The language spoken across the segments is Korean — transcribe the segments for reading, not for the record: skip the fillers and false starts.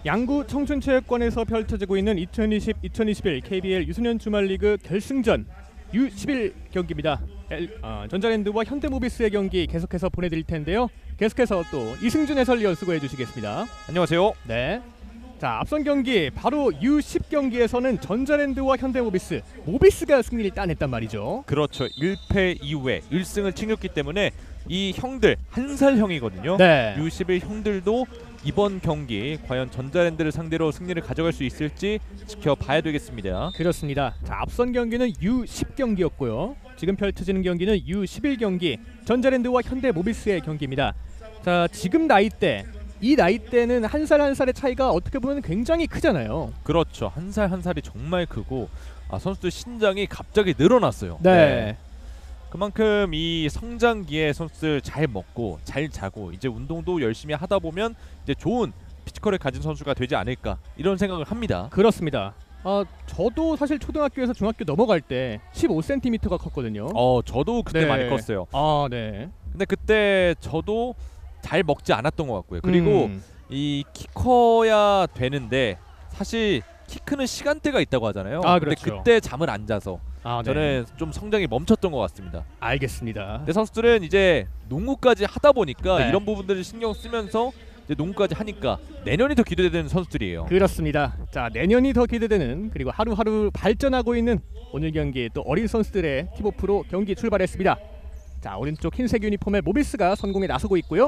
양구 청춘체육관에서 펼쳐지고 있는 2020-2021 KBL 유소년 주말리그 결승전 U11 경기입니다. 전자랜드와 현대모비스의 경기 계속해서 보내드릴 텐데요. 계속해서 또 이승준 해설위원 수고해 주시겠습니다. 안녕하세요. 네. 자, 앞선 경기 바로 U10 경기에서는 전자랜드와 현대모비스, 모비스가 승리를 따냈단 말이죠. 그렇죠. 1패 이후에 1승을 챙겼기 때문에 이 형들 한 살 형이거든요. 네. U11 형들도 이번 경기 과연 전자랜드를 상대로 승리를 가져갈 수 있을지 지켜봐야 되겠습니다. 그렇습니다. 자, 앞선 경기는 U10 경기였고요. 지금 펼쳐지는 경기는 U11 경기, 전자랜드와 현대모비스의 경기입니다. 자, 지금 나이대, 이 나이대는 한 살 한 살의 차이가 어떻게 보면 굉장히 크잖아요. 그렇죠. 한 살 한 살이 정말 크고 선수들 신장이 갑자기 늘어났어요. 네. 그만큼 이 성장기에 선수들 잘 먹고 잘 자고 이제 운동도 열심히 하다 보면 이제 좋은 피지컬을 가진 선수가 되지 않을까 이런 생각을 합니다. 그렇습니다. 저도 사실 초등학교에서 중학교 넘어갈 때 15cm가 컸거든요. 저도 그때 네. 많이 컸어요. 네. 근데 그때 저도 잘 먹지 않았던 것 같고요. 그리고 이 키 커야 되는데 사실 키 크는 시간대가 있다고 하잖아요. 근데 그렇죠. 그때 잠을 안 자서 네. 저는 좀 성장이 멈췄던 것 같습니다. 알겠습니다. 근데 선수들은 이제 농구까지 하다 보니까 네. 이런 부분들을 신경 쓰면서 이제 농구까지 하니까 내년이 더 기대되는 선수들이에요. 그렇습니다. 자, 내년이 더 기대되는, 그리고 하루하루 발전하고 있는 오늘 경기, 또 어린 선수들의 팁오프로 경기 출발했습니다. 자, 오른쪽 흰색 유니폼의 모비스가 선공에 나서고 있고요.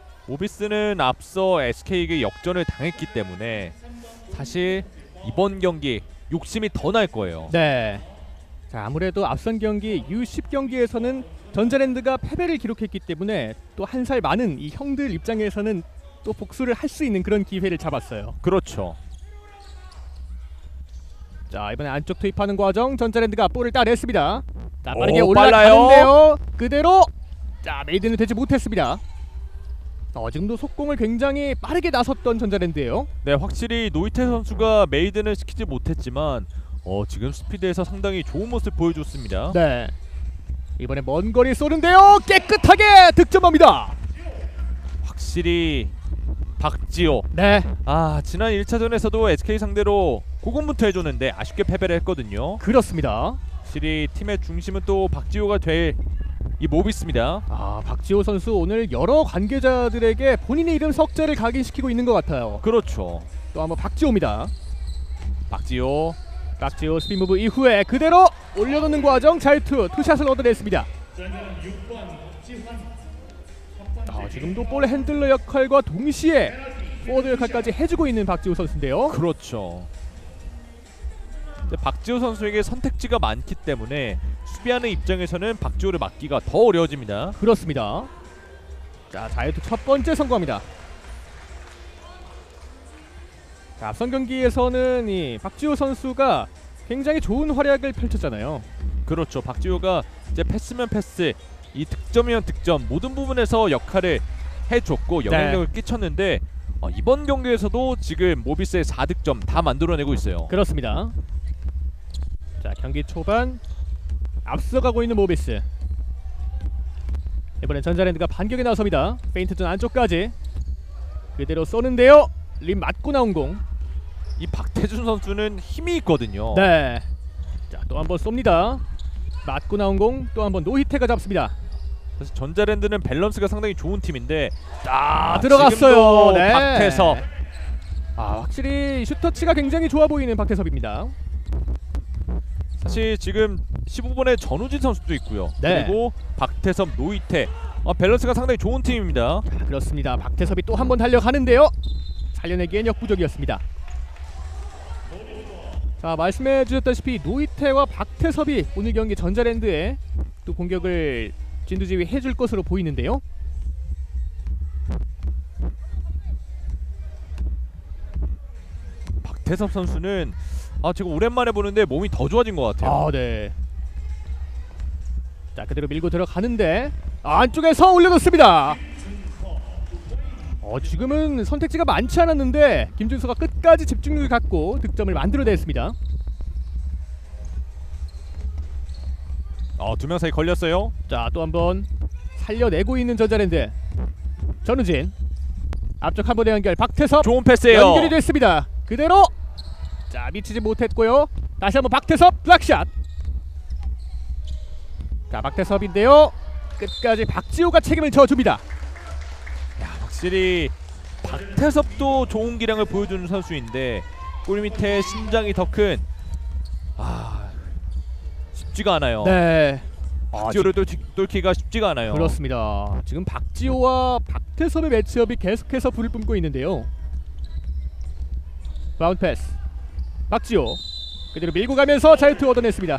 모비스는 앞서 SK에게 역전을 당했기 때문에 사실 이번 경기 욕심이 더 날 거예요. 네. 자, 아무래도 앞선 경기 U10 경기에서는 전자랜드가 패배를 기록했기 때문에 또 한 살 많은 이 형들 입장에서는 또 복수를 할 수 있는 그런 기회를 잡았어요. 그렇죠. 자, 이번에 안쪽 투입하는 과정, 전자랜드가 볼을 따냈습니다. 자, 빠르게 오, 올라가는데요. 그대로 자, 메이드는 되지 못했습니다. 지금도 속공을 굉장히 빠르게 나섰던 전자랜드예요. 네, 확실히 노이테 선수가 메이든을 시키지 못했지만 지금 스피드에서 상당히 좋은 모습 보여줬습니다. 네. 이번에 먼 거리 쏘는데요. 깨끗하게 득점합니다. 확실히 박지호. 네. 지난 1차전에서도 SK 상대로 고군분투 해줬는데 아쉽게 패배를 했거든요. 그렇습니다. 확실히 팀의 중심은 또 박지호가 될 이 모비스입니다. 박지호 선수 오늘 여러 관계자들에게 본인의 이름 석자를 각인시키고 있는 것 같아요. 그렇죠. 또 한번 박지호입니다. 박지호 스피드 무브 이후에 그대로 올려놓는 과정, 잘 투샷을 얻어냈습니다. 지금도 볼 핸들러 역할과 동시에 포워드 역할까지 해주고 있는 박지호 선수인데요. 그렇죠. 박지호 선수에게 선택지가 많기 때문에 수비하는 입장에서는 박지호를 막기가 더 어려워집니다. 그렇습니다. 자, 자유투 첫 번째 성공합니다. 자, 앞선 경기에서는 이 박지호 선수가 굉장히 좋은 활약을 펼쳤잖아요. 그렇죠. 박지호가 이제 패스면 패스, 이 득점이면 득점 모든 부분에서 역할을 해줬고 영향력을 끼쳤는데 이번 경기에서도 지금 모비스의 4득점 다 만들어내고 있어요. 그렇습니다. 자, 경기 초반 앞서가고 있는 모비스. 이번엔 전자랜드가 반격에 나섭니다. 페인트존 안쪽까지 그대로 쏘는데요. 림 맞고 나온 공. 이 박태준 선수는 힘이 있거든요. 네. 자, 또 한번 쏩니다. 맞고 나온 공 또 한번 노히테가 잡습니다. 사실 전자랜드는 밸런스가 상당히 좋은 팀인데 들어갔어요. 네. 박태섭. 확실히 슈터치가 굉장히 좋아 보이는 박태섭입니다. 사실 지금 15번에 전우진 선수도 있고요. 네. 그리고 박태섭, 노이태 밸런스가 상당히 좋은 팀입니다. 그렇습니다. 박태섭이 또 한 번 달려가는데요. 살려내기엔 역부족이었습니다. 자, 말씀해 주셨다시피 노이태와 박태섭이 오늘 경기 전자랜드에 또 공격을 진두지휘 해줄 것으로 보이는데요. 박태섭 선수는 제가 오랜만에 보는데 몸이 더 좋아진 것 같아요. 네. 자, 그대로 밀고 들어가는데 안쪽에서 올려놓습니다. 지금은 선택지가 많지 않았는데 김준서가 끝까지 집중력을 갖고 득점을 만들어냈습니다. 두 명 사이 걸렸어요. 자, 또 한번 살려내고 있는 전자랜드. 전우진. 앞쪽 한 번의 연결. 박태섭 좋은 패스예요. 연결이 됐습니다. 그대로 자 미치지 못했고요. 다시 한번 박태섭 블락샷. 자 박태섭인데요. 끝까지 박지호가 책임을 져줍니다. 야, 확실히 박태섭도 좋은 기량을 보여주는 선수인데 골 밑에 신장이 더 큰 쉽지가 않아요. 네. 박지호를 뚫기가 쉽지가 않아요. 그렇습니다. 지금 박지호와 박태섭의 매치업이 계속해서 불을 뿜고 있는데요. 바운드 패스. 박지호 그대로 밀고 가면서 자유투 얻어냈습니다.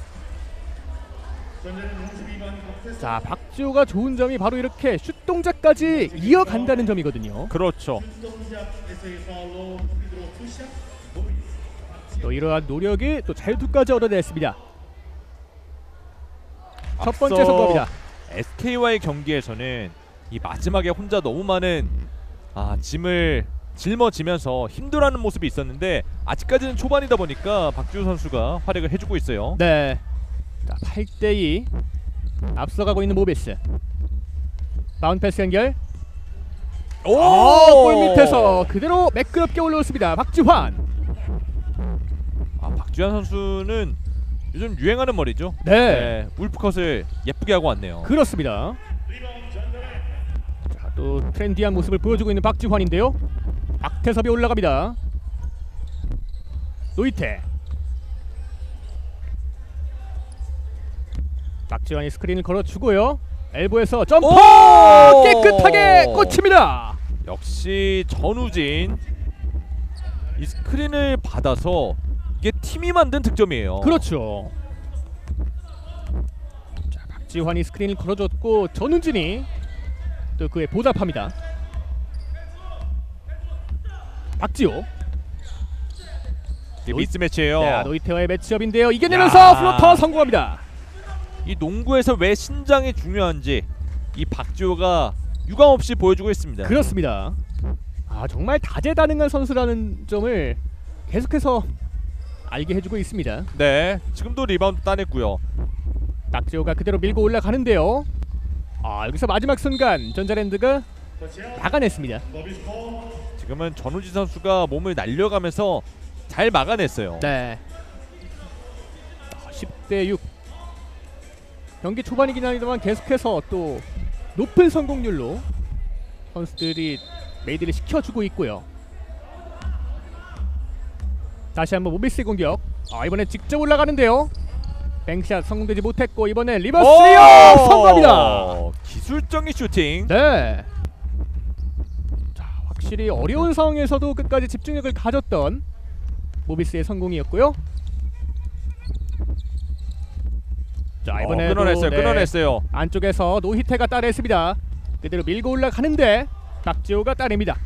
자 박지호가 좋은 점이 바로 이렇게 슛 동작까지 이어간다는 점이거든요. 그렇죠. 또 이러한 노력이 또 자유투까지 얻어냈습니다. 첫 번째 성공입니다. SK와의 경기에서는 이 마지막에 혼자 너무 많은 짐을 짊어지면서 힘들어하는 모습이 있었는데 아직까지는 초반이다 보니까 박지호 선수가 활약을 해주고 있어요. 네. 자 8대2 앞서가고 있는 모비스. 바운드 패스 연결. 골 밑에서 그대로 매끄럽게 올라왔습니다. 박지환. 박지환 선수는 요즘 유행하는 머리죠. 네. 울프컷을 예쁘게 하고 왔네요. 그렇습니다. 자, 또 트렌디한 모습을 보여주고 있는 박지환인데요. 박태섭이 올라갑니다. 노이테. 박지환이 스크린을 걸어주고요. 엘보에서 점프 깨끗하게 꽂힙니다. 역시 전우진 이 스크린을 받아서 이게 팀이 만든 득점이에요. 그렇죠. 자, 박지환이 스크린을 걸어줬고 전우진이 또 그에 보답합니다. 박지호. 이게 미스매치예요. 네, 노이테와의 매치업인데요. 이겨내면서 플로터 성공합니다. 이 농구에서 왜 신장이 중요한지 이 박지호가 유감없이 보여주고 있습니다. 그렇습니다. 정말 다재다능한 선수라는 점을 계속해서 알게 해주고 있습니다. 네, 지금도 리바운드 따냈고요. 박지호가 그대로 밀고 올라가는데요. 여기서 마지막 순간 전자랜드가 막아냈습니다. 지금은 전우진 선수가 몸을 날려가면서 잘 막아냈어요. 네. 10대6 경기 초반이긴 합니다만 계속해서 또 높은 성공률로 선수들이 메이드를 시켜주고 있고요. 다시 한번 모비스의 공격. 이번엔 직접 올라가는데요. 뱅샷 성공되지 못했고 이번엔 리버스 리어 성공합니다. 기술적인 슈팅. 네. 자, 확실히 어려운 상황에서도 끝까지 집중력을 가졌던 모비스의 성공이었고요. 자, 이번에도 끊어냈어요. 안쪽에서 노히테가 따냈습니다. 그대로 밀고 올라가는데 박지호가 따냅니다.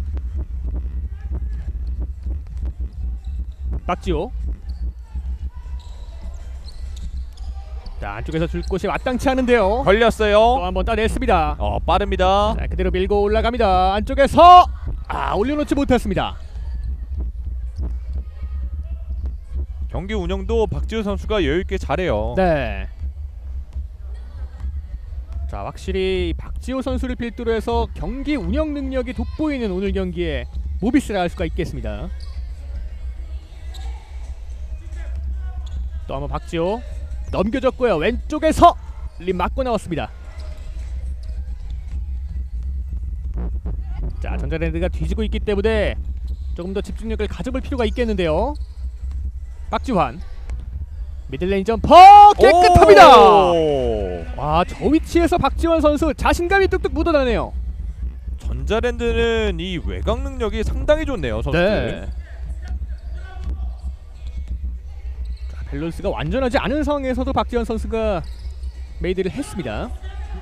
박지호. 자, 안쪽에서 줄 곳이 마땅치 않은데요. 걸렸어요. 또 한번 따냈습니다. 빠릅니다. 자, 그대로 밀고 올라갑니다. 안쪽에서 올려놓지 못했습니다. 경기 운영도 박지호 선수가 여유있게 잘해요. 네. 자, 확실히 박지호 선수를 필두로 해서 경기 운영 능력이 돋보이는 오늘 경기에 모비스라 할 수가 있겠습니다. 또 한번 박지호 넘겨줬고요. 왼쪽에서 림 맞고 나왔습니다. 자, 전자랜드가 뒤지고 있기 때문에 조금 더 집중력을 가져볼 필요가 있겠는데요. 박지환 미들레인 점퍼 깨끗합니다. 저 위치에서 박지환 선수 자신감이 뚝뚝 묻어나네요. 전자랜드는 이 외곽 능력이 상당히 좋네요, 선수들. 네. 자, 밸런스가 완전하지 않은 상황에서도 박지환 선수가 메이드를 했습니다.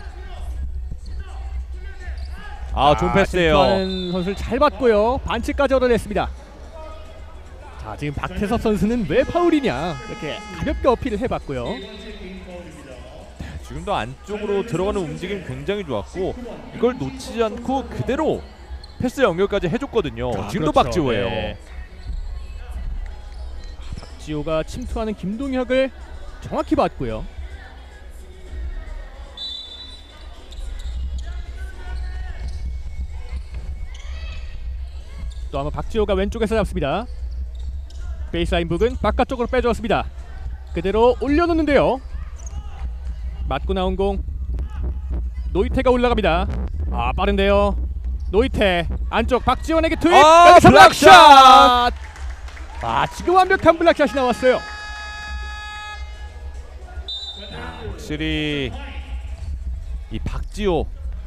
좋은 패스예요. 심투하는 선수를 잘 봤고요. 반칙까지 얻어냈습니다. 자, 지금 박태섭 선수는 왜 파울이냐 이렇게 가볍게 어필을 해봤고요. 지금도 안쪽으로 들어가는 움직임 굉장히 좋았고 이걸 놓치지 않고 그대로 패스 연결까지 해줬거든요. 지금도 그렇죠. 박지호예요. 네. 박지호가 침투하는 김동혁을 정확히 봤고요. 또 한번 박지호가 왼쪽에서 잡습니다. 베이스라인 부근 바깥쪽으로 빼주었습니다. 그대로 올려놓는데요. 맞고 나온 공 노이테가 올라갑니다. 아 빠른데요. 노이테 안쪽 박지원에게 투입. 여기서 블락샷. 아 지금 완벽한 블락샷이 나왔어요. 확실히 이 박지호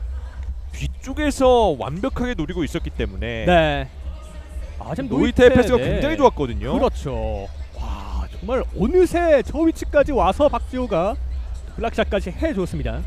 뒤쪽에서 완벽하게 노리고 있었기 때문에 네. 아 지금 노이테의 패스가 네. 굉장히 좋았거든요. 그렇죠. 와 정말 어느새 저 위치까지 와서 박지호가 블락샷까지 해줬습니다.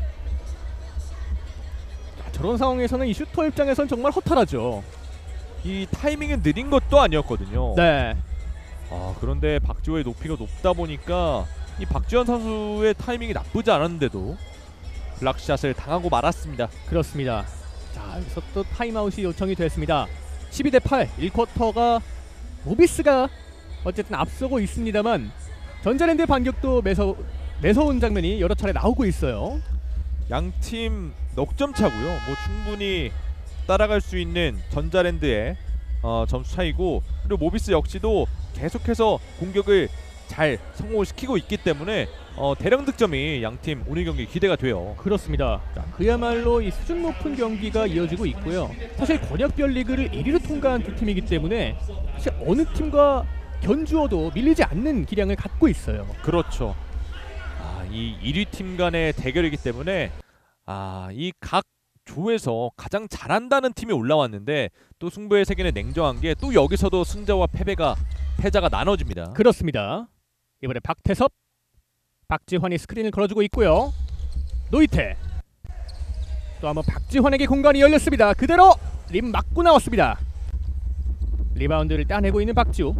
자, 저런 상황에서는 이 슈터 입장에선 정말 허탈하죠. 이 타이밍은 느린 것도 아니었거든요. 네. 아 그런데 박지호의 높이가 높다 보니까 이 박지원 선수의 타이밍이 나쁘지 않았는데도 블락샷을 당하고 말았습니다. 그렇습니다. 자 여기서 또 타임아웃이 요청이 됐습니다. 12대8 1쿼터가 모비스가 어쨌든 앞서고 있습니다만 전자랜드의 반격도 매서운 장면이 여러 차례 나오고 있어요. 양팀 넉점 차고요. 뭐 충분히 따라갈 수 있는 전자랜드의 점수 차이고, 그리고 모비스 역시도 계속해서 공격을 잘 성공을 시키고 있기 때문에 대량 득점이 양팀 오늘 경기 기대가 돼요. 그렇습니다. 자, 그야말로 이 수준 높은 경기가 이어지고 있고요. 사실 권역별 리그를 1위로 통과한 두 팀이기 때문에 사실 어느 팀과 견주어도 밀리지 않는 기량을 갖고 있어요. 그렇죠. 이 1위 팀 간의 대결이기 때문에 이 각 조에서 가장 잘한다는 팀이 올라왔는데 또 승부의 세계는 냉정한 게 또 여기서도 승자와 패자가 나눠집니다. 그렇습니다. 이번에 박태섭, 박지환이 스크린을 걸어주고 있고요. 노이테 또 한번 박지환에게 공간이 열렸습니다. 그대로 림 맞고 나왔습니다. 리바운드를 따내고 있는 박지호.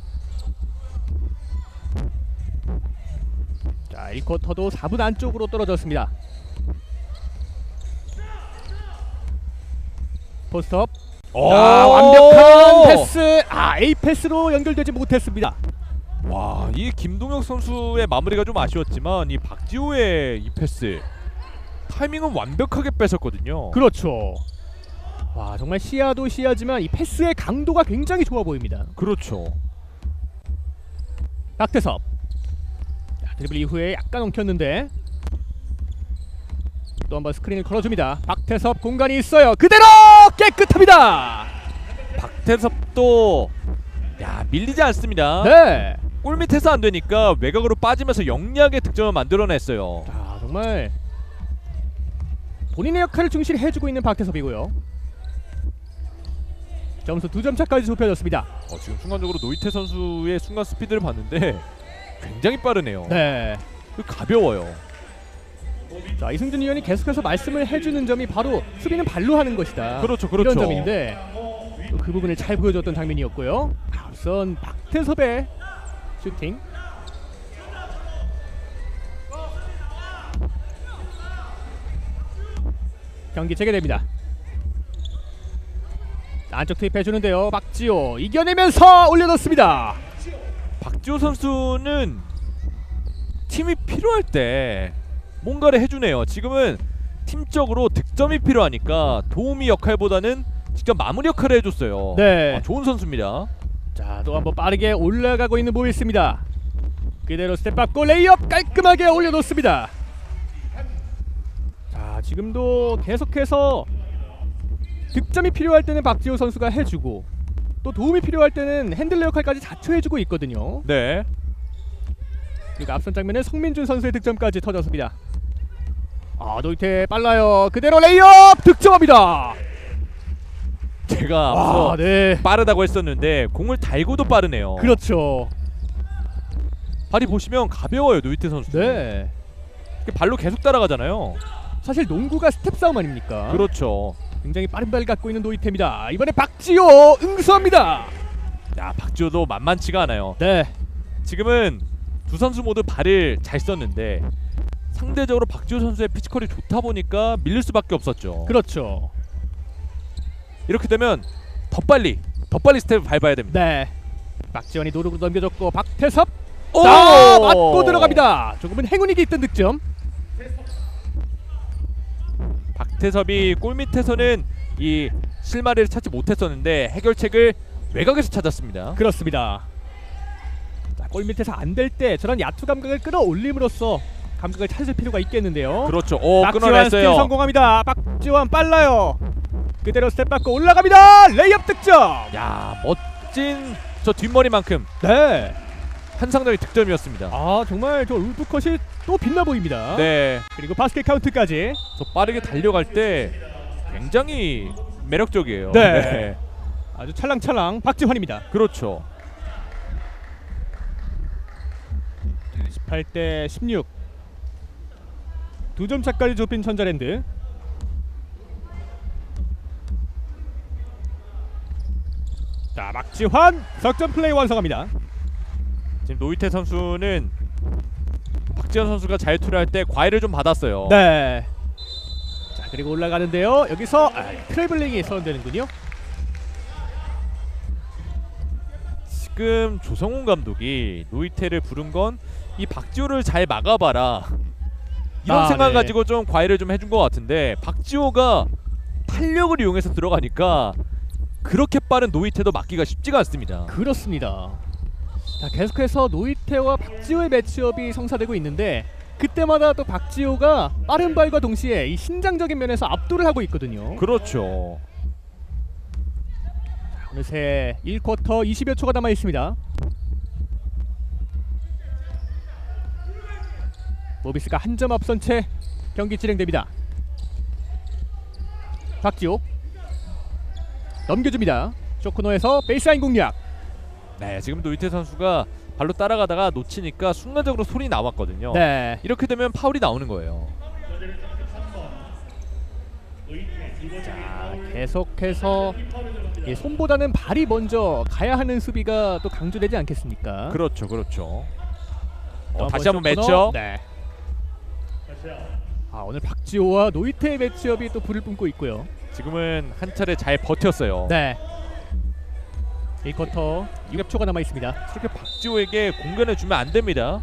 자 1쿼터도 4분 안쪽으로 떨어졌습니다. 포스트업. 완벽한 패스. A 패스로 연결되지 못했습니다. 와, 이 김동혁 선수의 마무리가 좀 아쉬웠지만 이 박지호의 이 패스 타이밍은 완벽하게 뺏었거든요. 그렇죠. 와 정말 시야도 시야지만 이 패스의 강도가 굉장히 좋아 보입니다. 그렇죠. 박태섭. 자, 드리블 이후에 약간 엉켰는데 또 한번 스크린을 걸어줍니다. 박태섭 공간이 있어요. 그대로 깨끗합니다. 박태섭도 밀리지 않습니다. 네. 골 밑에서 안 되니까 외곽으로 빠지면서 영리하게 득점을 만들어냈어요. 자 정말 본인의 역할을 충실히 해주고 있는 박태섭이고요. 점수 2점 차까지 좁혀졌습니다. 지금 순간적으로 노이테 선수의 순간 스피드를 봤는데 굉장히 빠르네요. 네. 가벼워요. 자 이승준 위원이 계속해서 말씀을 해주는 점이 바로 수비는 발로 하는 것이다. 그렇죠. 이런 점인데 또 그 부분을 잘 보여줬던 장면이었고요. 우선 박태섭의 슈팅. 경기 재개됩니다. 안쪽 투입해주는데요. 박지호 이겨내면서 올려놓습니다. 박지호 선수는 팀이 필요할 때 뭔가를 해주네요. 지금은 팀적으로 득점이 필요하니까 도우미 역할보다는 직접 마무리 역할을 해줬어요. 네. 좋은 선수입니다. 자, 또 한번 빠르게 올라가고 있는 모비스입니다. 그대로 스텝 밟고 레이업 깔끔하게 올려놓습니다. 자, 지금도 계속해서 득점이 필요할 때는 박지호 선수가 해주고 또 도움이 필요할 때는 핸들러 역할까지 자처해주고 있거든요. 네. 그리고 앞선 장면에 성민준 선수의 득점까지 터졌습니다. 노이테 빨라요. 그대로 레이업 득점합니다. 제가 앞서 네. 빠르다고 했었는데 공을 달고도 빠르네요. 그렇죠. 발이 보시면 가벼워요. 노이테 선수. 네. 발로 계속 따라가잖아요. 사실 농구가 스텝 싸움 아닙니까? 그렇죠. 굉장히 빠른 발 갖고 있는 노이테입니다. 이번에 박지호 응수합니다. 박지호도 만만치가 않아요. 네. 지금은 두 선수 모두 발을 잘 썼는데 상대적으로 박지호 선수의 피지컬이 좋다 보니까 밀릴 수밖에 없었죠. 그렇죠. 이렇게 되면 더 빨리 스텝을 밟아야 됩니다. 네. 박지원이 노력으로 넘겨줬고 박태섭 오! 맞고 들어갑니다. 조금은 행운이 깃든 득점. 박태섭이 골 밑에서는 이 실마리를 찾지 못했었는데 해결책을 외곽에서 찾았습니다. 그렇습니다. 자, 골 밑에서 안 될 때 저런 야투 감각을 끌어올림으로써 감각을 찾을 필요가 있겠는데요. 그렇죠. 박지환 스틸 끊어냈어요. 성공합니다. 박지환 빨라요. 그대로 스텝 받고 올라갑니다. 레이업 득점. 야, 멋진 저 뒷머리만큼 네. 환상적인 득점이었습니다. 아 정말 저 울프컷이 또 빛나 보입니다. 네, 그리고 바스켓 카운트까지. 저 빠르게 달려갈 때 굉장히 매력적이에요. 네. 아주 찰랑찰랑 박지환입니다. 그렇죠. 18대 16. 2점 차까지 좁힌 전자랜드. 자, 박지환 석점 플레이 완성합니다. 지금 노이테 선수는 박지현 선수가 자유투를 할 때 과외를 좀 받았어요. 네. 자, 그리고 올라가는데요. 여기서 트래블링이 선언되는군요. 지금 조성훈 감독이 노이테를 부른 건 이 박지호를 잘 막아봐라 이런 생각 네. 가지고 좀 과외를 좀 해준 것 같은데, 박지호가 탄력을 이용해서 들어가니까 그렇게 빠른 노이테도 막기가 쉽지가 않습니다. 그렇습니다. 자, 계속해서 노이테와 박지호의 매치업이 성사되고 있는데 그때마다 또 박지호가 빠른 발과 동시에 이 신장적인 면에서 압도를 하고 있거든요. 그렇죠. 어느새 1쿼터 20여 초가 남아 있습니다. 모비스가 한 점 앞선 채 경기 진행됩니다. 박지호 넘겨줍니다. 쇼코너에서 베이스라인 공략. 네, 지금 노이테 선수가 발로 따라가다가 놓치니까 순간적으로 소리 나왔거든요. 네. 이렇게 되면 파울이 나오는 거예요. 자, 계속해서 이 손보다는 발이 먼저 가야 하는 수비가 또 강조되지 않겠습니까? 그렇죠, 그렇죠. 또 다시 한번 쇼코너. 매치업. 네. 오늘 박지호와 노이테의 매치업이 또 불을 뿜고 있고요. 지금은 한 차례 잘 버텼어요. 네. 1쿼터 6초가 남아 있습니다. 이렇게 박지호에게 공간을 주면 안 됩니다.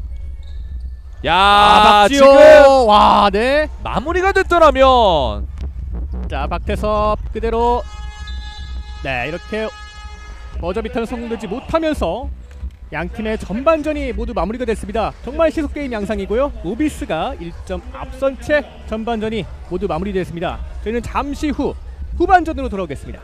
야, 박지호. 지금 와, 네. 마무리가 됐더라면. 자, 박태섭 그대로. 네, 이렇게 버저비터는 성공되지 못하면서 양 팀의 전반전이 모두 마무리가 됐습니다. 정말 시속 게임 양상이고요. 모비스가 1점 앞선 채 전반전이 모두 마무리됐습니다. 저희는 잠시 후 후반전으로 돌아오겠습니다.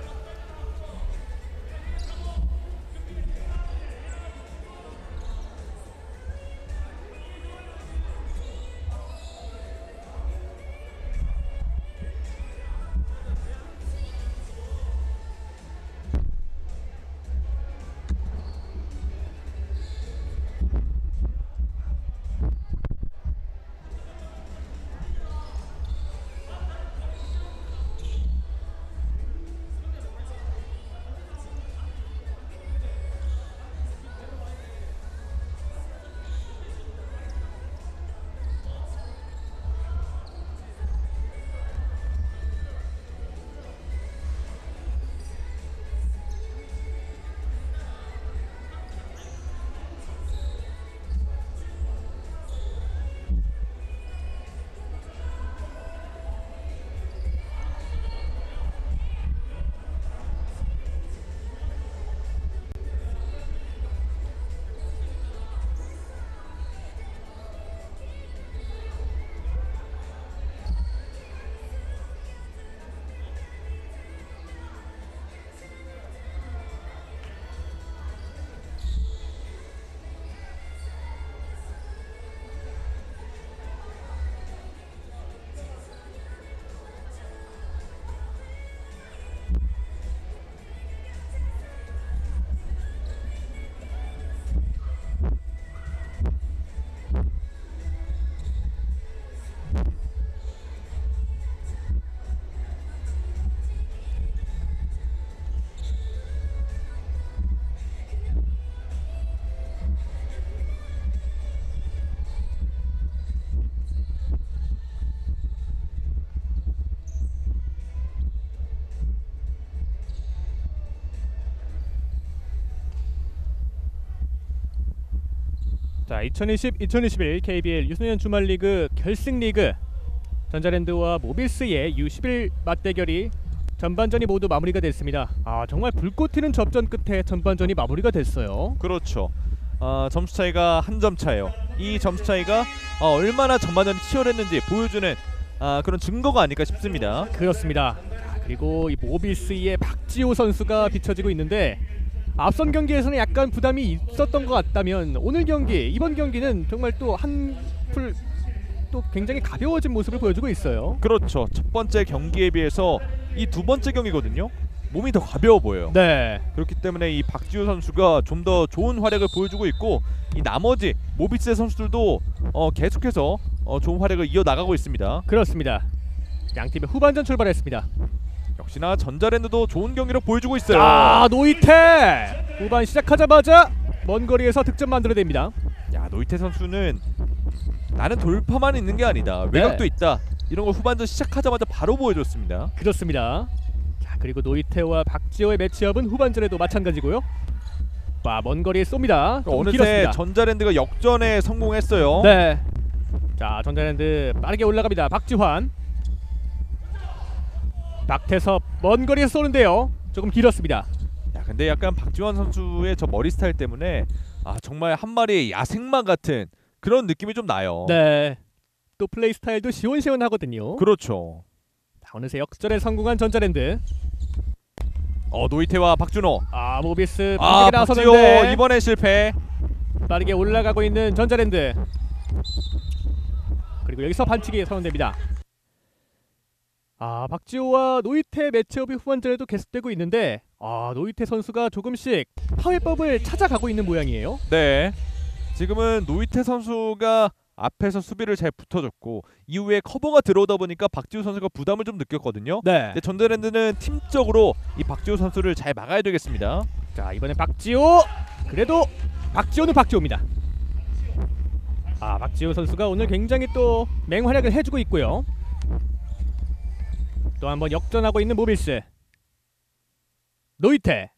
자, 2020-2021 KBL 유소년 주말리그 결승리그 전자랜드와 모비스의 U11 맞대결이 전반전이 모두 마무리가 됐습니다. 정말 불꽃 튀는 접전 끝에 전반전이 마무리가 됐어요. 그렇죠. 점수 차이가 한 점 차예요. 이 점수 차이가 얼마나 전반전이 치열했는지 보여주는 그런 증거가 아닐까 싶습니다. 그렇습니다. 그리고 이 모비스의 박지호 선수가 비춰지고 있는데 앞선 경기에서는 약간 부담이 있었던 것 같다면 오늘 경기, 이번 경기는 정말 또 한풀 또 굉장히 가벼워진 모습을 보여주고 있어요. 그렇죠. 첫 번째 경기에 비해서 이 두 번째 경기거든요. 몸이 더 가벼워 보여요. 네, 그렇기 때문에 이 박지우 선수가 좀 더 좋은 활약을 보여주고 있고 이 나머지 모비스의 선수들도 계속해서 좋은 활약을 이어나가고 있습니다. 그렇습니다. 양팀의 후반전 출발했습니다. 역시나 전자랜드도 좋은 경기를 보여주고 있어요. 노이테! 후반 시작하자마자 먼 거리에서 득점 만들어냅니다. 야, 노이테 선수는 나는 돌파만 있는 게 아니다. 외곽도 있다. 이런 걸 후반전 시작하자마자 바로 보여줬습니다. 그렇습니다. 자, 그리고 노이테와 박지호의 매치업은 후반전에도 마찬가지고요. 먼 거리에 쏩니다. 어느새 길었습니다. 전자랜드가 역전에 성공했어요. 네. 자, 전자랜드 빠르게 올라갑니다. 박지환. 박태섭 먼 거리에서 쏘는데요. 조금 길었습니다. 야, 근데 약간 박지환 선수의 저 머리 스타일 때문에 정말 한 마리의 야생마 같은 그런 느낌이 좀 나요. 네. 또 플레이 스타일도 시원시원하거든요. 그렇죠. 자, 어느새 역전에 성공한 전자랜드. 노이테와 박준호. 모비스 빠르게 박지호 나서는데 이번에 실패. 빠르게 올라가고 있는 전자랜드. 그리고 여기서 반칙이 선언됩니다. 박지호와 노이테 매치업이 후반전에도 계속되고 있는데 노이테 선수가 조금씩 파괴법을 찾아가고 있는 모양이에요. 네. 지금은 노이테 선수가 앞에서 수비를 잘 붙어줬고 이후에 커버가 들어오다 보니까 박지호 선수가 부담을 좀 느꼈거든요. 네. 근데 전자랜드는 팀적으로 이 박지호 선수를 잘 막아야 되겠습니다. 자, 이번엔 박지호. 그래도 박지호는 박지호입니다. 박지호 선수가 오늘 굉장히 또 맹활약을 해주고 있고요. 또 한번 역전하고 있는 모빌스. 노이테.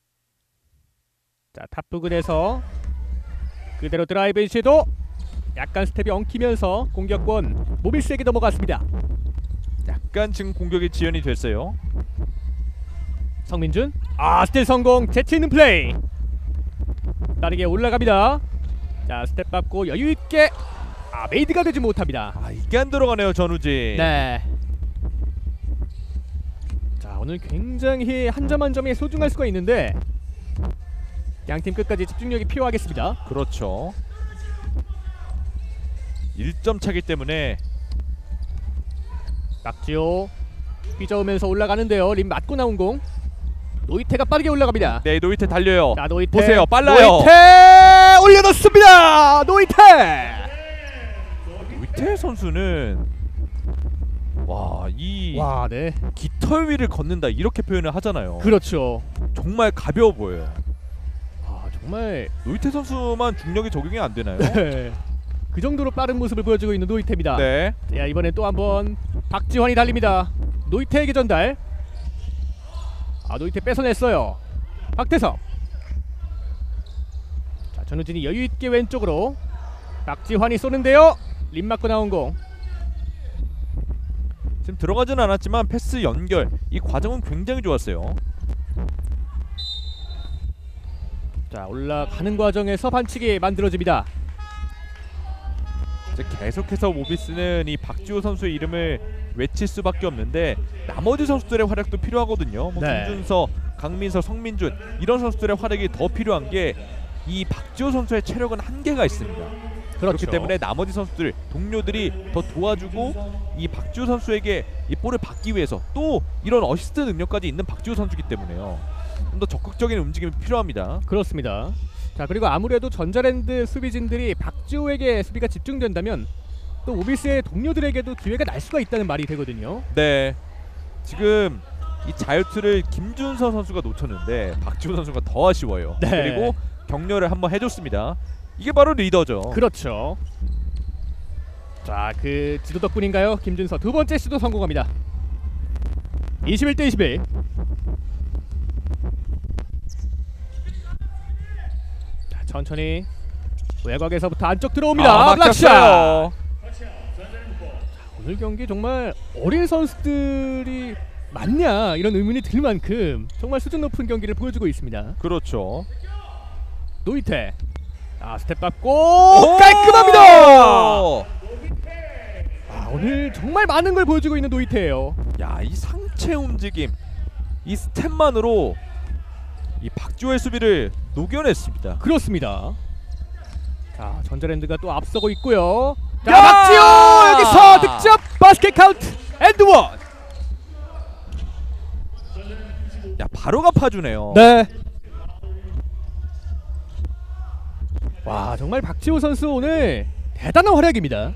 자, 탑부근에서 그대로 드라이브 시도. 약간 스텝이 엉키면서 공격권 모빌스에게 넘어갔습니다. 약간 지금 공격이 지연이 됐어요. 성민준. 스틸 성공. 재치 있는 플레이. 빠르게 올라갑니다. 자, 스텝 밟고 여유 있게 메이드가 되지 못합니다. 이게 안 들어가네요, 전우진. 네. 자, 오늘 굉장히 한 점 한 점이 소중할 수가 있는데 양팀 끝까지 집중력이 필요하겠습니다. 그렇죠. 1점 차기 때문에 박지호 삐져오면서 올라가는데요. 림 맞고 나온 공. 노이테가 빠르게 올라갑니다. 네, 노이테 달려요. 자, 노이테 보세요, 빨라요. 노이테 올려놓습니다. 노이테 선수는 네. 깃털 위를 걷는다 이렇게 표현을 하잖아요. 그렇죠. 정말 가벼워 보여요. 정말 노이테 선수만 중력이 적용이 안 되나요? 네. 그 정도로 빠른 모습을 보여주고 있는 노이테입니다. 네. 자, 이번엔 또 한번 박지환이 달립니다. 노이테에게 전달. 노이테 뺏어냈어요. 박태섭. 자, 전우진이 여유있게 왼쪽으로. 박지환이 쏘는데요. 림 맞고 나온 공. 지금 들어가진 않았지만 패스 연결 이 과정은 굉장히 좋았어요. 자, 올라가는 과정에서 반칙이 만들어집니다. 이제 계속해서 모비스는 이 박지호 선수의 이름을 외칠 수밖에 없는데 나머지 선수들의 활약도 필요하거든요. 네. 김준서, 강민서, 성민준 이런 선수들의 활약이 더 필요한 게 이 박지호 선수의 체력은 한계가 있습니다. 그렇기 때문에 나머지 선수들, 동료들이 더 도와주고 이 박지호 선수에게 이 볼을 받기 위해서 또 이런 어시스트 능력까지 있는 박지호 선수이기 때문에요. 좀 더 적극적인 움직임이 필요합니다. 그렇습니다. 자, 그리고 아무래도 전자랜드 수비진들이 박지호에게 수비가 집중된다면 또 모비스의 동료들에게도 기회가 날 수가 있다는 말이 되거든요. 네. 지금 이 자유투를 김준서 선수가 놓쳤는데 박지호 선수가 더 아쉬워요. 네. 그리고 격려를 한번 해줬습니다. 이게 바로 리더죠. 그렇죠. 자, 그 지도 덕분인가요? 김준서 두 번째 시도 성공합니다. 21대 21. 자, 천천히 외곽에서부터 안쪽 들어옵니다. 블락샷. 오늘 경기 정말 어린 선수들이 맞냐 이런 의문이 들 만큼 정말 수준 높은 경기를 보여주고 있습니다. 그렇죠. 노이테 스텝 밟고 깔끔합니다. 오늘 정말 많은 걸 보여주고 있는 노이테예요. 야, 이 상체 움직임, 이 스텝만으로 이 박지호의 수비를 녹여냈습니다. 그렇습니다. 자, 전자랜드가 또 앞서고 있고요. 자, 야! 박지호 여기서 득점, 바스켓 카운트 앤드 원. 야, 바로 갚아주네요. 네. 와, 정말 박지호 선수 오늘 대단한 활약입니다.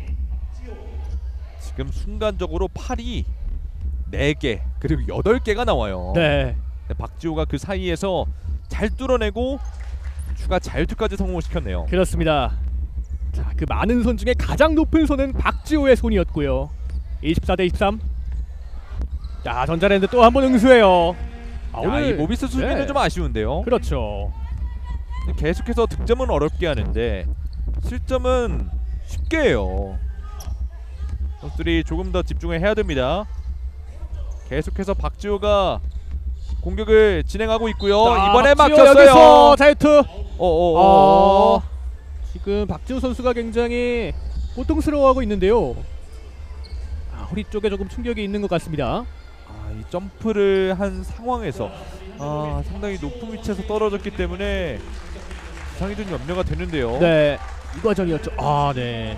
지금 순간적으로 팔이 4개 그리고 8개가 나와요. 네. 박지호가 그 사이에서 잘 뚫어내고 추가 자유투까지 성공을 시켰네요. 그렇습니다. 자, 그 많은 손 중에 가장 높은 손은 박지호의 손이었고요. 24대 23. 자, 전자랜드 또 한 번 응수해요. 오늘 이 모비스 수비는 네. 좀 아쉬운데요. 그렇죠. 계속해서 득점은 어렵게 하는데 실점은 쉽게 해요. 선수들이 조금 더 집중을 해야 됩니다. 계속해서 박지호가 공격을 진행하고 있고요. 자, 이번에 박지호 막혔어요. 여기서 자유투. 어어어. 지금 박지호 선수가 굉장히 고통스러워하고 있는데요. 허리 쪽에 조금 충격이 있는 것 같습니다. 이 점프를 한 상황에서 상당히 높은 위치에서 떨어졌기 때문에 부상이 좀 염려가 되는데요. 네, 이 과정이었죠. 네.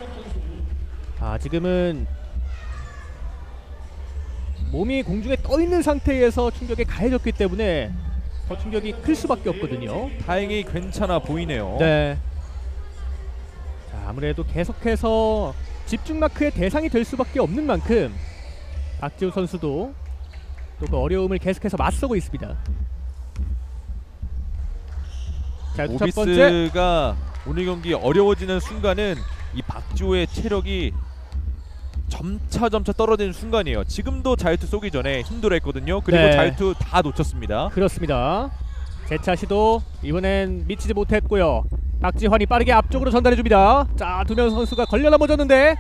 지금은 몸이 공중에 떠 있는 상태에서 충격에 가해졌기 때문에 더 충격이 클 수밖에 없거든요. 다행히 괜찮아 보이네요. 네. 자, 아무래도 계속해서 집중 마크의 대상이 될 수밖에 없는 만큼 박지호 선수도 또 그 어려움을 계속해서 맞서고 있습니다. 자, 첫 번째. 모비스가 오늘 경기 어려워지는 순간은 이 박지호의 체력이 점차 떨어지는 순간이에요. 지금도 자유투 쏘기 전에 힘들어했거든요. 그리고 네. 자유투 다 놓쳤습니다. 그렇습니다. 재차 시도 이번엔 미치지 못했고요. 박지환이 빠르게 앞쪽으로 전달해줍니다. 자, 두 명 선수가 걸려 넘어졌는데,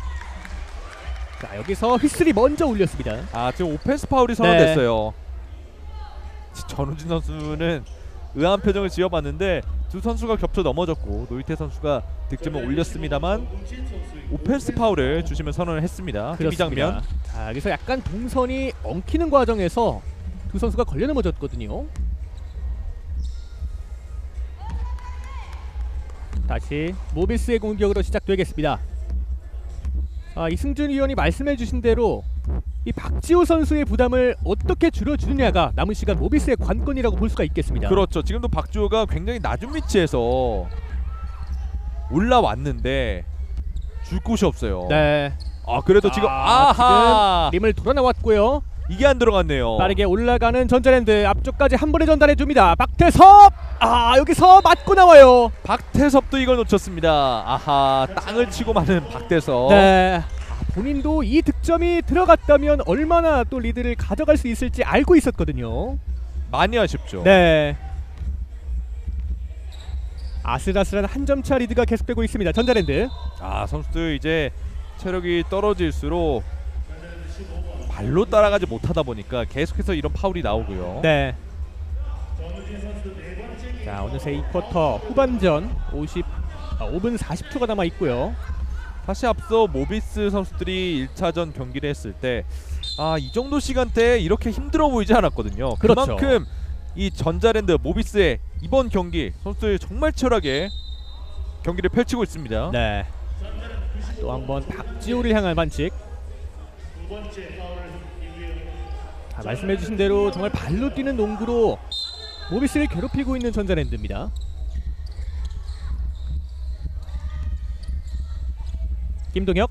자, 여기서 휘슬이 먼저 울렸습니다. 지금 오펜스 파울이 선언됐어요. 전우진 선수는 의아한 표정을 지어봤는데 두 선수가 겹쳐 넘어졌고 노이테 선수가 득점을 올렸습니다만 오펜스 파울을 주시면 선언을 했습니다. 이 장면. 자, 여기서 약간 동선이 엉키는 과정에서 두 선수가 걸려 넘어졌거든요. 다시 모비스의 공격으로 시작되겠습니다. 이승준 위원이 말씀해주신 대로 이 박지호 선수의 부담을 어떻게 줄여주느냐가 남은 시간 모비스의 관건이라고 볼 수가 있겠습니다. 그렇죠. 지금도 박지호가 굉장히 낮은 위치에서 올라왔는데 줄 곳이 없어요. 네. 그래도 지금 지금 림을 돌아 나왔고요. 이게 안 들어갔네요. 빠르게 올라가는 전자랜드 앞쪽까지 한 번에 전달해 줍니다. 박태섭! 여기서 맞고 나와요. 박태섭도 이걸 놓쳤습니다. 땅을 치고 마는 박태섭. 네. 본인도 이 득점이 들어갔다면 얼마나 또 리드를 가져갈 수 있을지 알고 있었거든요. 많이 아쉽죠. 네. 아슬아슬한 한 점차 리드가 계속되고 있습니다. 전자랜드. 선수들 이제 체력이 떨어질수록 발로 따라가지 못하다 보니까 계속해서 이런 파울이 나오고요. 네. 자, 어느새 2쿼터 후반전 5분 40초가 남아 있고요. 사실 앞서 모비스 선수들이 1차전 경기를 했을 때 이 정도 시간대에 이렇게 힘들어 보이지 않았거든요. 그렇죠. 그만큼 이 전자랜드 모비스의 이번 경기 선수들 정말 치열하게 경기를 펼치고 있습니다. 네. 또 한 번 박지호를 향한 반칙. 말씀해주신 대로 정말 발로 뛰는 농구로 모비스를 괴롭히고 있는 전자랜드입니다. 김동혁.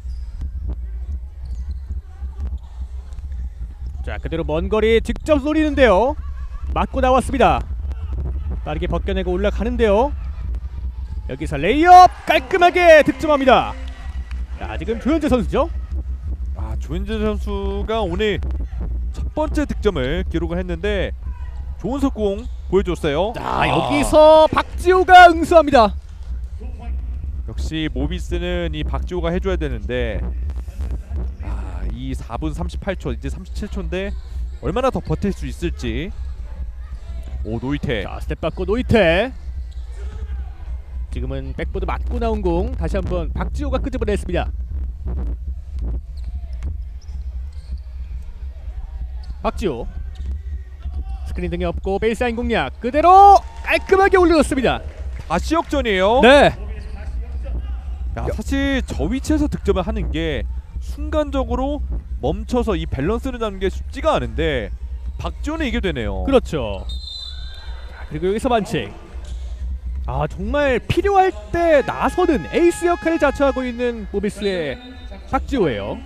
자, 그대로 먼 거리 직접 노리는데요. 맞고 나왔습니다. 빠르게 벗겨내고 올라가는데요. 여기서 레이업 깔끔하게 득점합니다. 자, 지금 조현재 선수죠. 조현재 선수가 오늘 첫 번째 득점을 기록을 했는데 좋은 속공 보여줬어요. 자, 여기서 박지호가 응수합니다. 역시 모비스는 이 박지호가 해줘야 되는데 이 이 4분 38초 이제 37초인데 얼마나 더 버틸 수 있을지. 오, 노이테. 자, 스텝 받고 노이테. 지금은 백보드 맞고 나온 공 다시 한번 박지호가 끄집어냈습니다. 박지호 스크린 등이 없고 베이스라인 공략 그대로 깔끔하게 올려줬습니다. 다시 역전이에요. 네. 야, 사실 저 위치에서 득점을 하는 게 순간적으로 멈춰서 이 밸런스를 잡는 게 쉽지가 않은데 박지호는 이게 되네요. 그렇죠. 자, 그리고 여기서 반칙. 아, 정말 필요할 때 나서는 에이스 역할을 자처하고 있는 모비스의 박지호예요.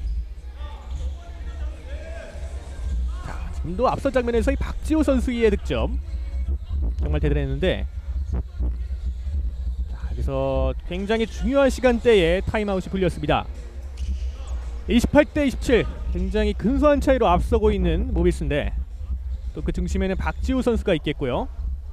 자, 지금도 앞선 장면에서 이 박지호 선수의 득점 정말 대단했는데, 자, 여기서 굉장히 중요한 시간대에 타임아웃이 불렸습니다. 28대 27, 굉장히 근소한 차이로 앞서고 있는 모비스인데 또 그 중심에는 박지호 선수가 있겠고요.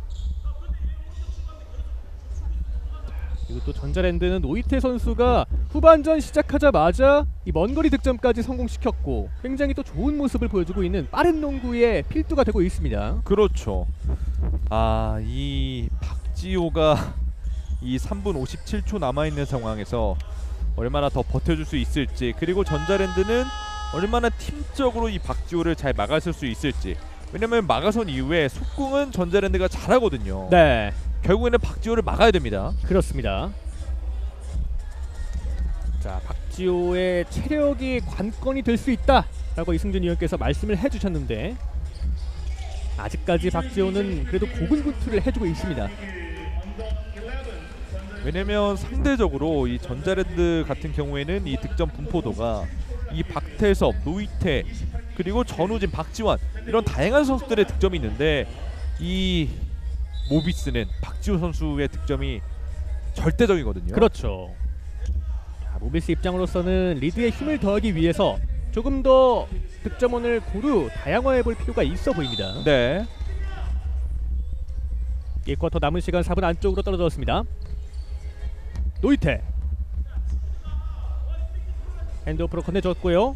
그리고 또 전자랜드는 노이테 선수가 후반전 시작하자마자 이 먼거리 득점까지 성공시켰고 굉장히 또 좋은 모습을 보여주고 있는 빠른 농구의 필두가 되고 있습니다. 그렇죠. 아, 이 박지호가 이 3분 57초 남아있는 상황에서 얼마나 더 버텨줄 수 있을지, 그리고 전자랜드는 얼마나 팀적으로 이 박지호를 잘 막아설 수 있을지. 왜냐면 막아선 이후에 속공은 전자랜드가 잘하거든요. 네, 결국에는 박지호를 막아야 됩니다. 그렇습니다. 자, 박지호의 체력이 관건이 될 수 있다라고 이승준 위원께서 말씀을 해주셨는데 아직까지 박지호는 그래도 고군분투를 해주고 있습니다. 왜냐면 상대적으로 이 전자랜드 같은 경우에는 이 득점 분포도가 이 박태섭, 노이태, 그리고 전우진, 박지환 이런 다양한 선수들의 득점이 있는데 이 모비스는 박지호 선수의 득점이 절대적이거든요. 그렇죠. 자, 모비스 입장으로서는 리드에 힘을 더하기 위해서 조금 더 득점원을 고루 다양화해 볼 필요가 있어 보입니다. 네. 1쿼터 남은 시간 4분 안쪽으로 떨어졌습니다. 노이테 핸드오프로 건네줬고요.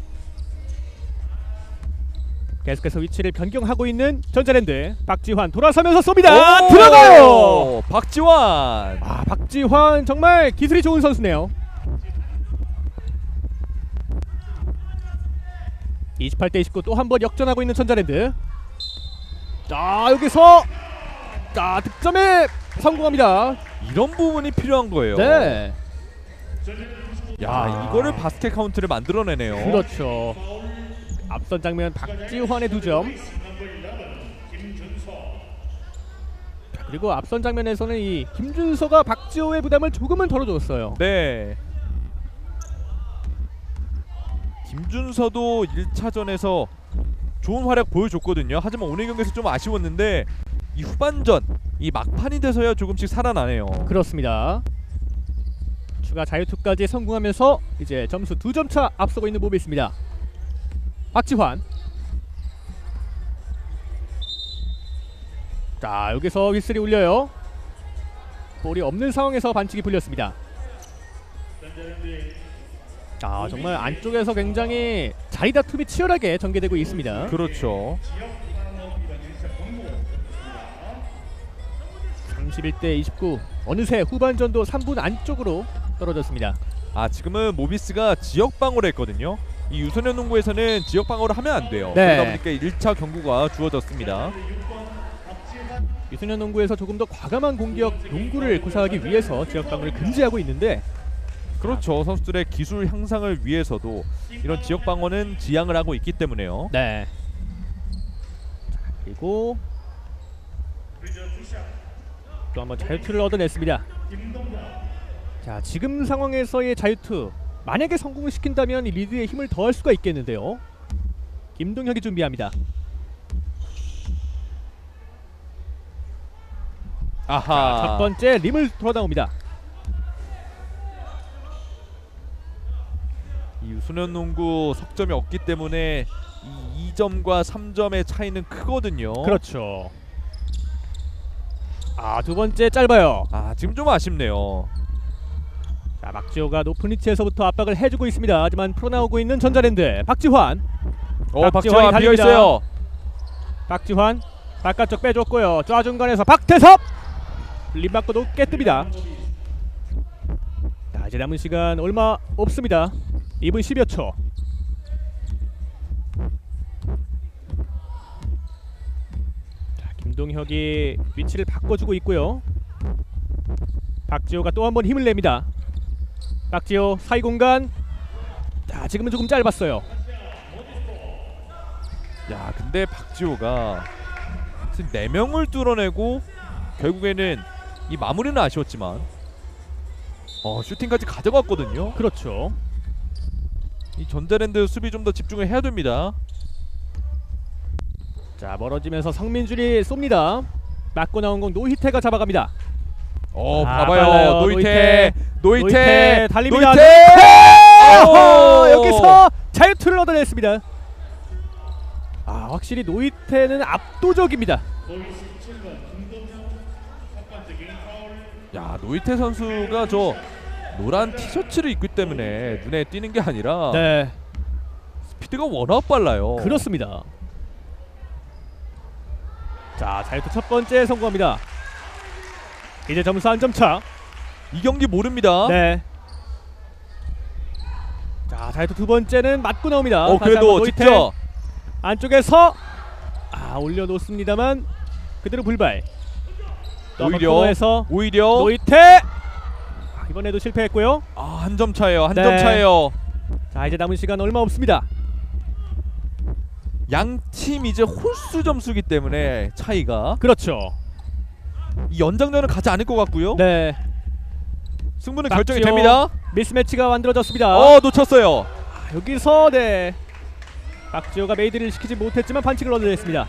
계속해서 위치를 변경하고 있는 전자랜드. 박지환 돌아서면서 쏩니다. 들어가요. 박지환. 아, 박지환 정말 기술이 좋은 선수네요. 28대 29 또 한 번 역전하고 있는 전자랜드. 자, 여기서 자, 득점에 성공합니다. 이런 부분이 필요한 거예요. 네. 야, 이거를 바스켓 카운트를 만들어내네요. 그렇죠. 앞선 장면 박지환의 2점. 그리고 앞선 장면에서는 이 김준서가 박지호의 부담을 조금은 덜어줬어요. 네. 김준서도 1차전에서 좋은 활약 보여줬거든요. 하지만 오늘 경기에서 좀 아쉬웠는데 이 후반전, 이 막판이 돼서야 조금씩 살아나네요. 그렇습니다. 추가 자유투까지 성공하면서 이제 점수 2점 차 앞서고 있는 모비스입니다. 박지환. 자, 여기서 휘슬이 울려요. 볼이 없는 상황에서 반칙이 불렸습니다. 아, 정말 안쪽에서 굉장히 자리 다툼이 치열하게 전개되고 있습니다. 그렇죠. 31대 29. 어느새 후반전도 3분 안쪽으로 떨어졌습니다. 아, 지금은 모비스가 지역 방어를 했거든요. 이 유소년 농구에서는 지역 방어를 하면 안 돼요. 네. 그러다 보니까 1차 경고가 주어졌습니다. 유소년 농구에서 조금 더 과감한 공격 농구를 구사하기 위해서 지역 방어를 금지하고 있는데, 그렇죠. 선수들의 기술 향상을 위해서도 이런 지역 방어는 지양을 하고 있기 때문에요. 네. 자, 그리고 또 한번 자유투를 얻어냈습니다. 자, 지금 상황에서의 자유투 만약에 성공을 시킨다면 이 리드에 힘을 더할 수가 있겠는데요. 김동혁이 준비합니다. 아하. 자, 첫 번째 림을 돌아 나옵니다. 이 유소년 농구 석점이 없기 때문에 이 2점과 3점의 차이는 크거든요. 그렇죠. 아, 두 번째 짧아요. 아, 지금 좀 아쉽네요. 자, 박지호가 높은 위치에서부터 압박을 해주고 있습니다. 하지만 풀어나오고 있는 전자랜드 박지환. 박지환 비어 있어요. 박지환 바깥쪽 빼줬고요. 좌중간에서 박태섭 림 맞고 높게 뜹니다. 자, 이제 남은 시간 얼마 없습니다. 2분 10여 초. 자, 김동혁이 위치를 바꿔주고 있고요. 박지호가 또 한 번 힘을 냅니다. 박지호 사이 공간. 자, 지금은 조금 짧았어요. 야, 근데 박지호가 지금 4명을 뚫어내고 결국에는 이 마무리는 아쉬웠지만 슈팅까지 가져갔거든요. 그렇죠. 이 전자랜드 수비 좀 더 집중을 해야 됩니다. 자, 멀어지면서 성민준이 쏩니다. 맞고 나온 공 노희태가 잡아갑니다. 봐봐요. 빨라요. 노이테 달립니다. 오! 여기서 자유투를 얻어냈습니다. 확실히 노이테는 압도적입니다. 야, 노이테 선수가 저 노란 티셔츠를 입기 때문에 눈에 띄는 게 아니라 네, 스피드가 워낙 빨라요. 그렇습니다. 자, 자유투 첫 번째 성공합니다. 이제 점수 한 점 차. 이 경기 모릅니다. 네. 자, 자유투 두 번째는 맞고 나옵니다. 그래도 직접 안쪽에서 올려놓습니다만 그대로 불발. 오히려 노이테 이번에도 실패했고요. 한 점 차예요. 한 네. 점 차예요. 자, 이제 남은 시간 얼마 없습니다. 양 팀 이제 홀수 점수기 때문에 차이가 그렇죠. 이 연장전은 가지 않을 것 같고요. 네, 승부는 박지호. 결정이 됩니다. 미스매치가 만들어졌습니다. 놓쳤어요. 여기서 박지호가 메이드를 시키지 못했지만 반칙을 얻어냈습니다.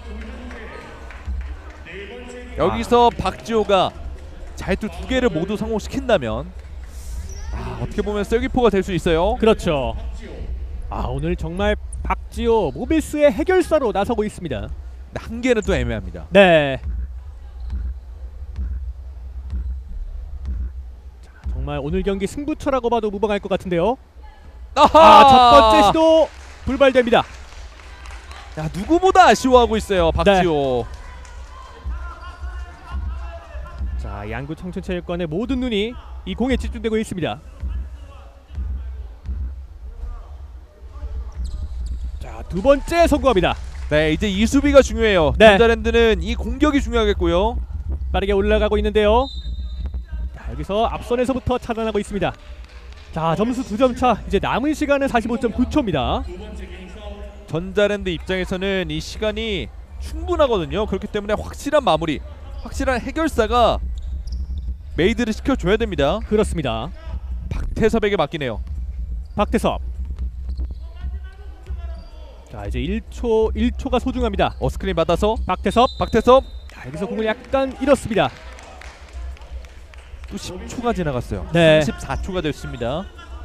여기서 박지호가 자유투 2개를 모두 성공시킨다면 어떻게 보면 쐐기포가 될 수 있어요. 그렇죠. 오늘 정말 박지호 모비스의 해결사로 나서고 있습니다. 한 개는 또 애매합니다. 네. 자, 정말 오늘 경기 승부처라고 봐도 무방할 것 같은데요. 첫 번째 시도 불발됩니다. 야, 누구보다 아쉬워하고 있어요, 박지호. 자, 양구 청춘체육관의 모든 눈이 이 공에 집중되고 있습니다. 자, 두 번째 성공합니다. 네, 이제 이 수비가 중요해요. 네. 전자랜드는 이 공격이 중요하겠고요. 빠르게 올라가고 있는데요. 자, 여기서 앞선에서부터 차단하고 있습니다. 자, 점수 2점 차. 이제 남은 시간은 45.9초입니다. 전자랜드 입장에서는 이 시간이 충분하거든요. 그렇기 때문에 확실한 마무리, 확실한 해결사가 메이드를 시켜줘야 됩니다. 그렇습니다. 박태섭에게 맡기네요. 박태섭. 자, 이제 1초가 소중합니다. 스크린 받아서 박태섭. 자, 여기서 공을 약간 잃었습니다. 또 10초가 지나갔어요. 네. 34초가 됐습니다.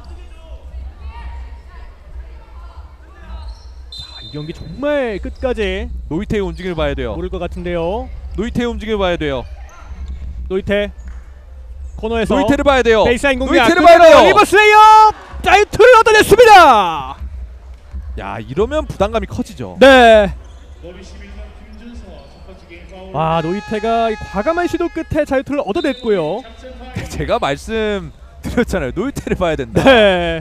자, 이 경기 정말 끝까지 노이테의 움직임을 봐야 돼요. 모를 것 같은데요. 노이테의 움직임을 봐야 돼요. 노이테 코너에서 노이테를 봐야 돼요. 베이스라인 공략. 노이테를 봐야 돼요. 리버스 레이업. 자유투를 얻어냈습니다. 야, 이러면 부담감이 커지죠. 네. 노이테가 과감한 시도 끝에 자유투를 얻어냈고요. 제가 말씀드렸잖아요. 노이테를 봐야 된다. 네.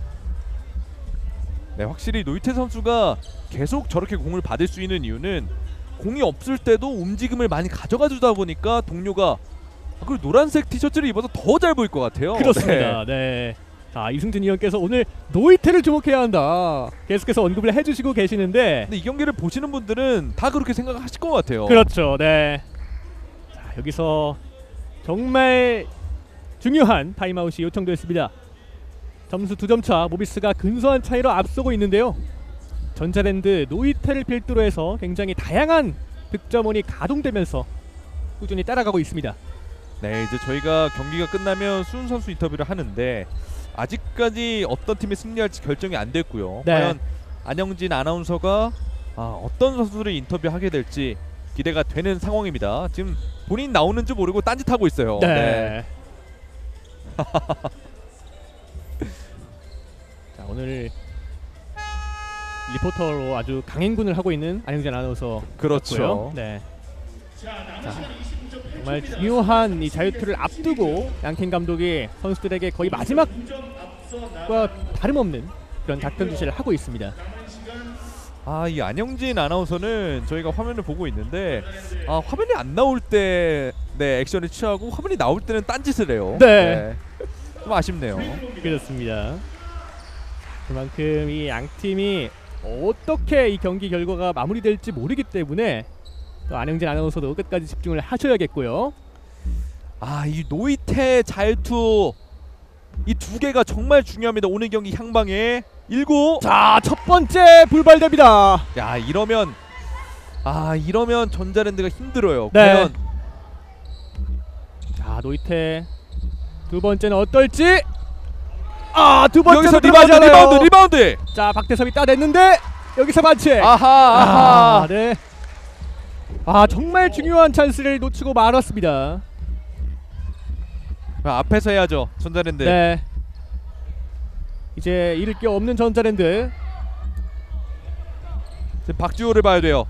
네, 확실히 노이테 선수가 계속 저렇게 공을 받을 수 있는 이유는 공이 없을 때도 움직임을 많이 가져가 주다 보니까 동료가 그리고 노란색 티셔츠를 입어서 더 잘 보일 것 같아요. 그렇습니다. 네. 자, 이승준 위원께서 오늘 노이테를 주목해야 한다 계속해서 언급을 해주시고 계시는데, 근데 이 경기를 보시는 분들은 다 그렇게 생각하실 것 같아요. 그렇죠. 네. 자, 여기서 정말 중요한 타임아웃이 요청됐습니다. 점수 2점 차. 모비스가 근소한 차이로 앞서고 있는데요. 전자랜드 노이테를 필두로 해서 굉장히 다양한 득점원이 가동되면서 꾸준히 따라가고 있습니다. 네, 이제 저희가 경기가 끝나면 수훈 선수 인터뷰를 하는데 아직까지 어떤 팀이 승리할지 결정이 안 됐고요. 네. 과연 안영진 아나운서가 어떤 선수를 인터뷰하게 될지 기대가 되는 상황입니다. 지금 본인 나오는 줄 모르고 딴짓하고 있어요. 네. 오늘 리포터로 아주 강행군을 하고 있는 안영진 아나운서. 그렇죠. 네. 자, 정말 중요한 이 자유투를 앞두고 양팀 감독이 선수들에게 거의 마지막과 다름없는 그런 작전 지시를 하고 있습니다. 이 안영진 아나운서는 저희가 화면을 보고 있는데 화면이 안 나올 때 액션을 취하고 화면이 나올 때는 딴짓을 해요. 네. 좀 아쉽네요. 그렇습니다. 그만큼 이 양팀이 어떻게 이 경기 결과가 마무리될지 모르기 때문에 또 안영진 아나운서도 끝까지 집중을 하셔야겠고요. 이 노이테 자유투 이 두 개가 정말 중요합니다. 오늘 경기 향방에 1구. 자, 첫 번째 불발됩니다. 야, 이러면 전자랜드가 힘들어요. 네. 과연. 자, 노이테 두 번째는 어떨지. 두 여기서 번째는 리바운드. 자, 박대섭이 따냈는데 여기서 반칙. 아하. 네. 정말 중요한 찬스를 놓치고 말았습니다. 앞에서 해야죠, 전자랜드. 네. 이제 잃을 게 없는 전자랜드. 지금 박지호를 봐야 돼요.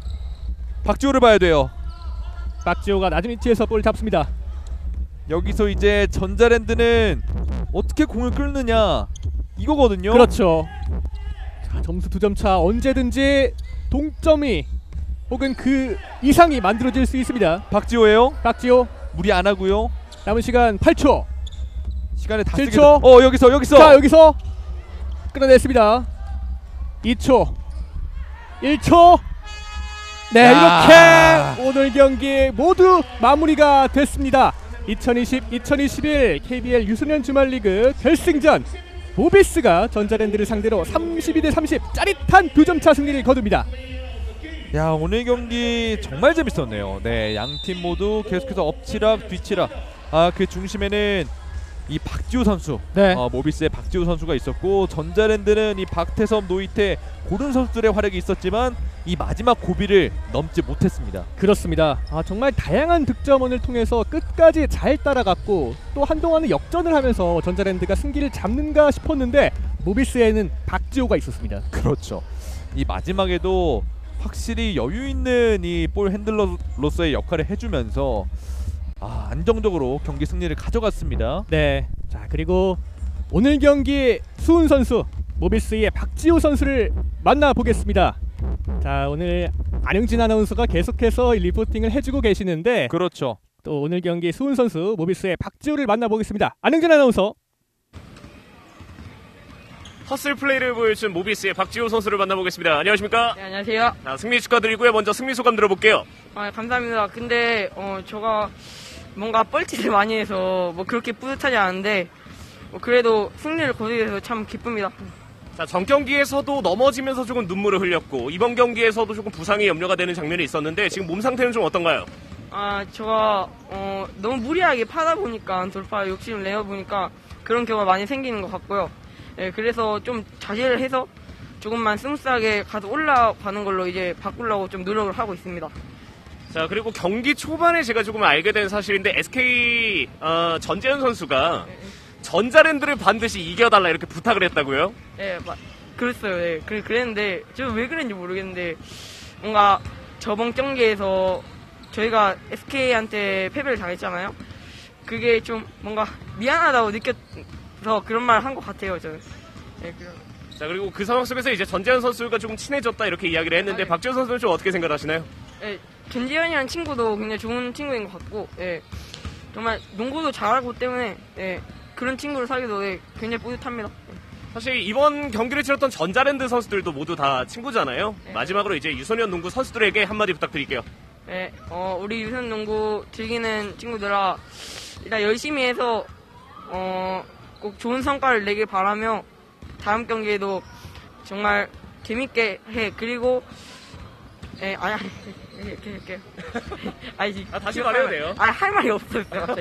박지호가 낮은 위치에서 볼 잡습니다. 여기서 이제 전자랜드는 어떻게 공을 끌느냐 이거거든요. 그렇죠. 자, 점수 2점 차, 언제든지 동점이 혹은 그 이상이 만들어질 수 있습니다. 박지호예요. 박지호 무리 안 하고요. 남은 시간 8초. 시간을 다 7초. 쓰게. 여기서. 자, 여기서 끌어냈습니다. 2초, 1초. 네, 이렇게 오늘 경기 모두 마무리가 됐습니다. 2020-2021 KBL 유소년 주말리그 결승전, 모비스가 전자랜드를 상대로 32대30 짜릿한 2점 차 승리를 거둡니다. 야, 오늘 경기 정말 재밌었네요. 네, 양팀 모두 계속해서 엎치락 뒤치락. 그 중심에는 이 박지호 선수, 네. 모비스의 박지호 선수가 있었고, 전자랜드는 이 박태섭, 노이태 고른 선수들의 활약이 있었지만 이 마지막 고비를 넘지 못했습니다. 그렇습니다. 정말 다양한 득점원을 통해서 끝까지 잘 따라갔고, 또 한동안은 역전을 하면서 전자랜드가 승기를 잡는가 싶었는데 모비스에는 박지호가 있었습니다. 그렇죠. 이 마지막에도 확실히 여유 있는 이 볼 핸들러로서의 역할을 해주면서 안정적으로 경기 승리를 가져갔습니다. 네. 자, 그리고 오늘 경기 수훈 선수, 모비스의 박지호 선수를 만나보겠습니다. 자, 오늘 안영진 아나운서가 계속해서 리포팅을 해주고 계시는데, 그렇죠. 또 오늘 경기 수훈 선수, 모비스의 박지호를 만나보겠습니다. 안영진 아나운서. 허슬 플레이를 보여준 모비스의 박지호 선수를 만나보겠습니다. 안녕하십니까? 네, 안녕하세요. 승리 축하드리고요. 먼저 승리 소감 들어볼게요. 감사합니다. 근데 제가 뭔가 뻘짓을 많이 해서 그렇게 뿌듯하지 않은데 그래도 승리를 거두게 돼서 참 기쁩니다. 자, 전 경기에서도 넘어지면서 조금 눈물을 흘렸고, 이번 경기에서도 조금 부상이 염려가 되는 장면이 있었는데 지금 몸 상태는 좀 어떤가요? 제가 너무 무리하게 파다 보니까, 돌파 욕심을 내어 보니까 그런 경우가 많이 생기는 것 같고요. 네, 그래서 좀 자제를 해서 조금만 스무스하게 가서 올라가는 걸로 이제 바꾸려고 좀 노력을 하고 있습니다. 자, 그리고 경기 초반에 제가 조금 알게 된 사실인데, SK 전재현 선수가 전자랜드를 반드시 이겨달라 이렇게 부탁을 했다고요? 네, 그랬어요. 네, 그랬는데 저 왜 그랬는지 모르겠는데, 뭔가 저번 경기에서 저희가 SK한테 패배를 당했잖아요. 그게 좀 뭔가 미안하다고 느껴서 그런 말 한 것 같아요, 저는. 네, 자, 그리고 그 상황 속에서 이제 전재현 선수가 조금 친해졌다 이렇게 이야기를 했는데, 네. 박지호 선수는 좀 어떻게 생각하시나요? 네, 전지현이라는 친구도 굉장히 좋은 친구인 것 같고, 네, 정말 농구도 잘하고 때문에 그런 친구를 사귀도 굉장히 뿌듯합니다. 사실 이번 경기를 치렀던 전자랜드 선수들도 모두 다 친구잖아요. 네. 마지막으로 이제 유소년 농구 선수들에게 한마디 부탁드릴게요. 네, 우리 유소년 농구 즐기는 친구들아, 일단 열심히 해서 꼭 좋은 성과를 내길 바라며 다음 경기에도 정말 재밌게 해. 그리고 이렇게 다시 말해도 돼요. 할 말이 없어요.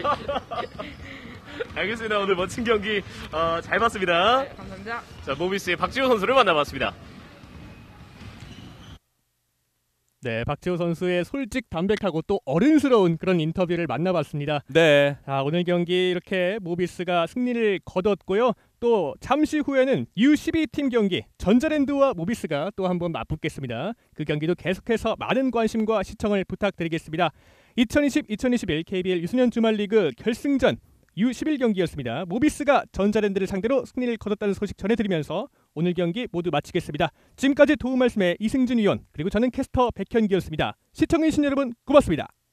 알겠습니다. 오늘 멋진 경기 잘 봤습니다. 네, 감사합니다. 자, 모비스의 박지호 선수를 만나봤습니다. 네, 박지호 선수의 솔직 담백하고 또 어른스러운 그런 인터뷰를 만나봤습니다. 네. 자, 오늘 경기 이렇게 모비스가 승리를 거뒀고요. 또 잠시 후에는 U12팀 경기 전자랜드와 모비스가 또 한번 맞붙겠습니다. 그 경기도 계속해서 많은 관심과 시청을 부탁드리겠습니다. 2020-2021 KBL 유소년 주말리그 결승전 U11 경기였습니다. 모비스가 전자랜드를 상대로 승리를 거뒀다는 소식 전해드리면서 오늘 경기 모두 마치겠습니다. 지금까지 도움 말씀의 이승준 위원 그리고 저는 캐스터 백현기였습니다. 시청해주신 여러분 고맙습니다.